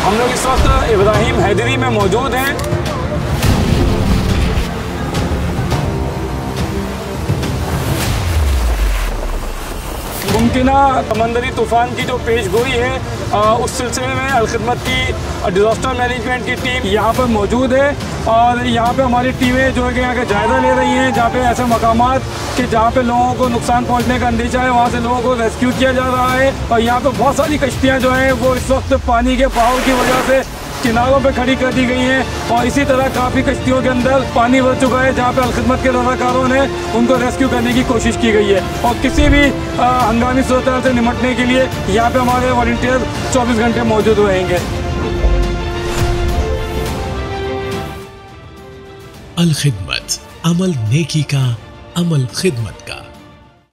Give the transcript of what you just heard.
हम लोग इस वक्त इब्राहिम हैदरी में मौजूद हैं। मुमकिना समंदरी तूफ़ान की जो पेश गोई है उस सिलसिले में अलखिदमत की डिज़ास्टर मैनेजमेंट की टीम यहाँ पर मौजूद है और यहाँ पे हमारी टीमें जो है कि यहाँ का जायज़ा ले रही हैं, जहाँ पे ऐसे मकामात कि जहाँ पे लोगों को नुकसान पहुँचने का अंदेशा है वहाँ से लोगों को रेस्क्यू किया जा रहा है। और यहाँ पे बहुत सारी कश्तियाँ जो हैं वो इस वक्त पानी के बहाव की वजह से किनारों पे खड़ी कर दी गई हैं और इसी तरह काफ़ी कश्तियों के अंदर पानी भर चुका है, जहाँ पे अलखिदमत के रज़ाकारों ने उनको रेस्क्यू करने की कोशिश की गई है। और किसी भी हंगामी सूरत से निपटने के लिए यहाँ पे हमारे वॉलंटियर 24 घंटे मौजूद रहेंगे। अल खिदमत, अमल नेकी का, अमल खिदमत।